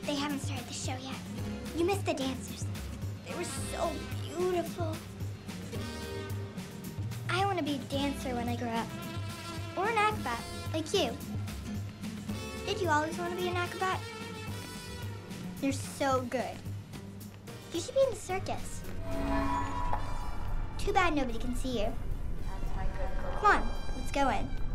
They haven't started the show yet. You missed the dancers. They were so beautiful. I want to be a dancer when I grow up. Or an acrobat, like you. Did you always want to be an acrobat? You're so good. You should be in the circus. Too bad nobody can see you. Come on, let's go in.